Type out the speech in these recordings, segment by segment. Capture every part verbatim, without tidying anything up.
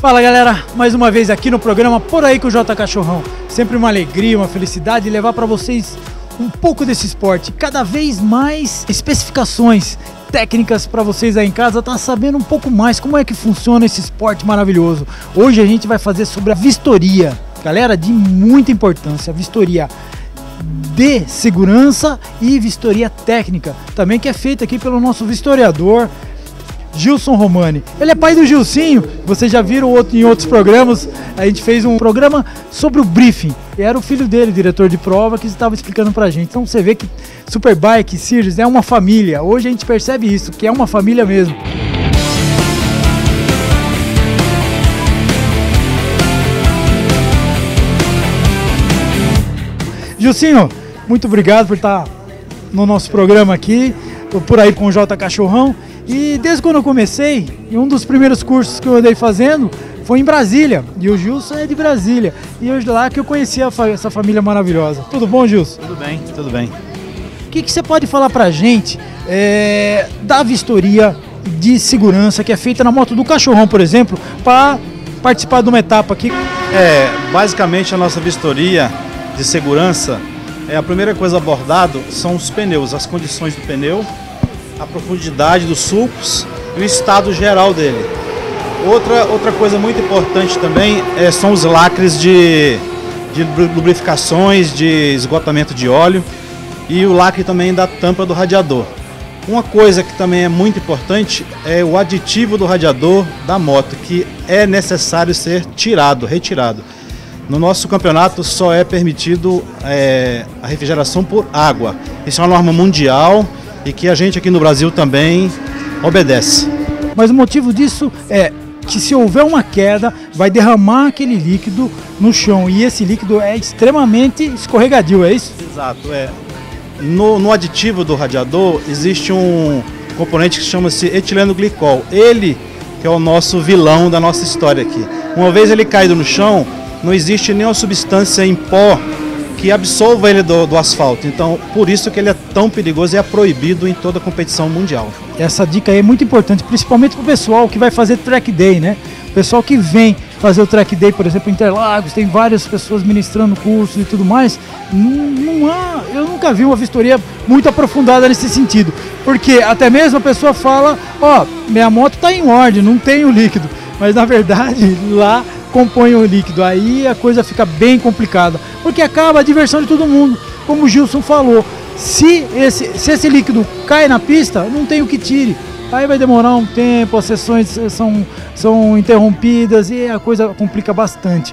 Fala galera, mais uma vez aqui no programa Por Aí com o J Cachorrão. Sempre uma alegria, uma felicidade levar para vocês um pouco desse esporte, cada vez mais especificações técnicas para vocês aí em casa, tá sabendo um pouco mais como é que funciona esse esporte maravilhoso. Hoje a gente vai fazer sobre a vistoria, galera, de muita importância, vistoria de segurança e vistoria técnica, também que é feita aqui pelo nosso vistoriador Gilson Romani. Ele é pai do Gilcinho, vocês já viram outro, em outros programas, a gente fez um programa sobre o briefing, e era o filho dele, diretor de prova, que estava explicando pra gente. Então você vê que Superbike, Series é uma família, hoje a gente percebe isso, que é uma família mesmo. Gilcinho, muito obrigado por estar no nosso programa aqui, Por Aí com o J Cachorrão. E desde quando eu comecei, e um dos primeiros cursos que eu andei fazendo foi em Brasília. E o Gilson é de Brasília. E hoje lá que eu conheci a fa essa família maravilhosa. Tudo bom, Gilson? Tudo bem, tudo bem. O que, que você pode falar pra gente é, da vistoria de segurança que é feita na moto do Cachorrão, por exemplo, para participar de uma etapa aqui? É, basicamente a nossa vistoria de segurança, é a primeira coisa abordada são os pneus, as condições do pneu, a profundidade dos sulcos e o estado geral dele. Outra, outra coisa muito importante também é, são os lacres de, de lubrificações, de esgotamento de óleo e o lacre também da tampa do radiador. Uma coisa que também é muito importante é o aditivo do radiador da moto, que é necessário ser tirado, retirado. No nosso campeonato só é permitido é, a refrigeração por água. Isso é uma norma mundial e que a gente aqui no Brasil também obedece. Mas o motivo disso é que se houver uma queda, vai derramar aquele líquido no chão, e esse líquido é extremamente escorregadio, é isso? Exato, é. No, no aditivo do radiador existe um componente que chama-se etileno glicol. Ele que é o nosso vilão da nossa história aqui. Uma vez ele caído no chão, não existe nenhuma substância em pó que absolva ele do, do asfalto. Então, por isso que ele é tão perigoso e é proibido em toda a competição mundial. Essa dica aí é muito importante, principalmente para o pessoal que vai fazer track day, né? O pessoal que vem fazer o track day, por exemplo, em Interlagos, tem várias pessoas ministrando cursos e tudo mais. Não, não há, eu nunca vi uma vistoria muito aprofundada nesse sentido. Porque até mesmo a pessoa fala, ó, oh, minha moto está em ordem, não tem o líquido. Mas na verdade, lá compõe o líquido, aí a coisa fica bem complicada, porque acaba a diversão de todo mundo, como o Gilson falou, se esse, se esse líquido cai na pista, não tem o que tire, aí vai demorar um tempo, as sessões são, são interrompidas e a coisa complica bastante.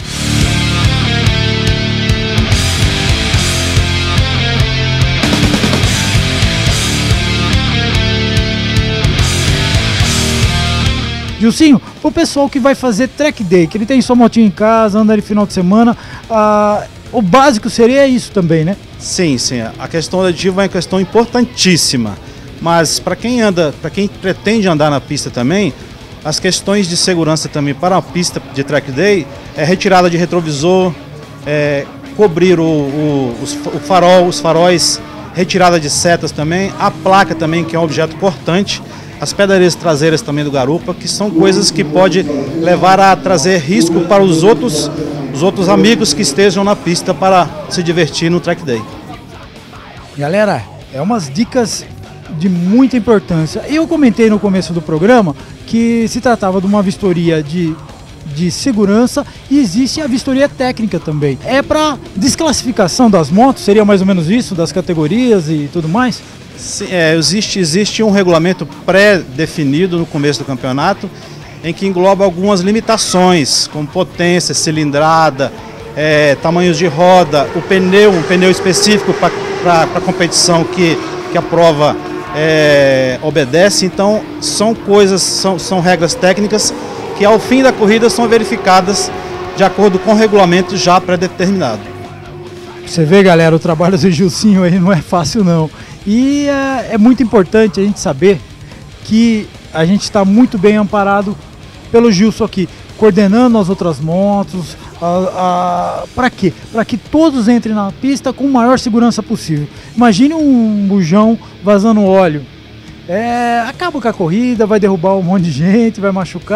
Gilcinho, o pessoal que vai fazer track day, que ele tem sua motinha em casa, anda ali final de semana, ah, o básico seria isso também, né? Sim, sim. A questão do aditivo é uma questão importantíssima. Mas para quem anda, para quem pretende andar na pista também, as questões de segurança também para a pista de track day é retirada de retrovisor, é, cobrir o, o, os, o farol, os faróis, retirada de setas também, a placa também, que é um objeto importante. As pedarias traseiras também do garupa, que são coisas que pode levar a trazer risco para os outros, os outros amigos que estejam na pista para se divertir no track day. Galera, é umas dicas de muita importância. Eu comentei no começo do programa que se tratava de uma vistoria de, de segurança e existe a vistoria técnica também. É para desclassificação das motos, seria mais ou menos isso, das categorias e tudo mais? Sim, é, existe, existe um regulamento pré-definido no começo do campeonato, em que engloba algumas limitações, como potência, cilindrada, é, tamanhos de roda, o pneu, um pneu específico para a competição que, que a prova é, obedece. Então são coisas, são, são regras técnicas que ao fim da corrida são verificadas de acordo com o regulamento já pré-determinado. Você vê, galera, o trabalho do Gilcinho aí não é fácil não. E é, é muito importante a gente saber que a gente está muito bem amparado pelo Gilson aqui, coordenando as outras motos, para quê? Para que todos entrem na pista com a maior segurança possível. Imagine um bujão vazando óleo, é, acaba com a corrida, vai derrubar um monte de gente, vai machucar.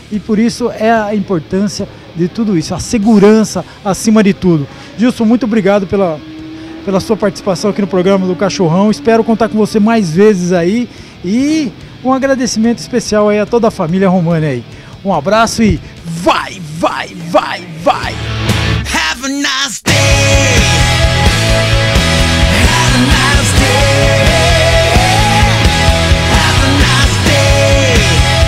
e por isso é a importância de tudo isso, a segurança acima de tudo. Gilson, muito obrigado pela, pela sua participação aqui no programa do Cachorrão. Espero contar com você mais vezes aí e um agradecimento especial aí a toda a família Romani aí. Um abraço e vai, vai, vai, vai! Have a nice day. Have a nice day. Have a nice day.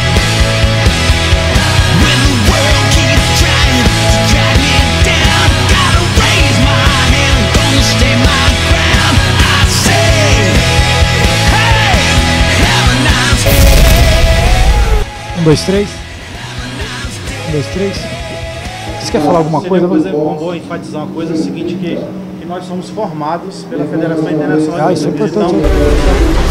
When the world keeps trying to drag me down, gotta raise my hand, gonna stay my ground. I say, hey, have a nice day. Um, dois, três. Um, dois, três. Você quer falar alguma coisa? Coisa, é bom enfatizar uma coisa, é o seguinte, que, que nós somos formados pela Federação Internacional Ah, de isso é Jiu-Jitsu. importante. Então,